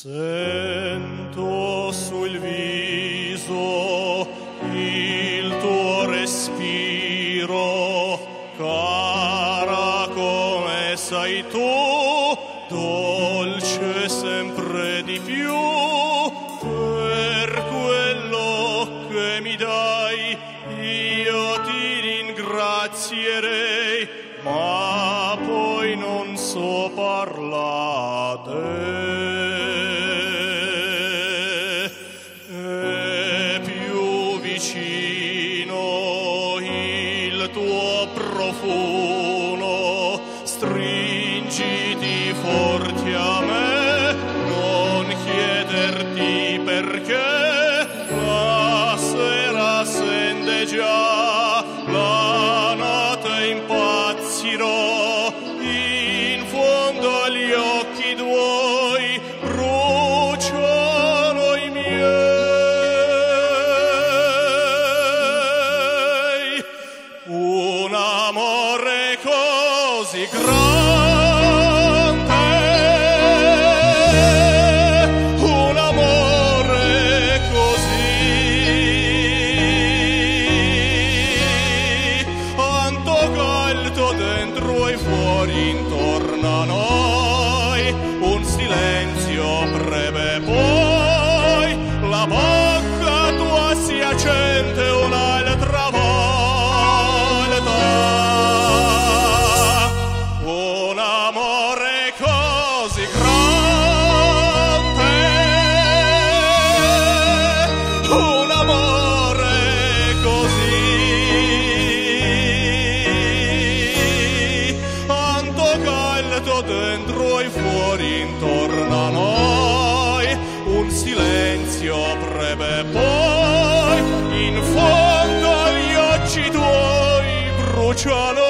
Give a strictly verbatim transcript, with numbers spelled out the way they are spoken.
Sento sul viso il tuo respiro, cara come sei tu, dolce sempre di più, per quello che mi dai io ti ringrazierei, ma poi non so parlare. Profumo, stringiti forti a me, non chiederti perché, la sera scende già, la notte impazzirò, in fondo agli occhi tuoi bruciano i miei. Un amore così grande, un amore così, tanto caldo dentro e fuori intorno a noi, un silenzio breve poi, la bocca tua si accende un'altra volta. Un amore così grande, un amore così, tanto caldo dentro e fuori intorno a noi, un silenzio breve poi, in fondo agli occhi tuoi bruciano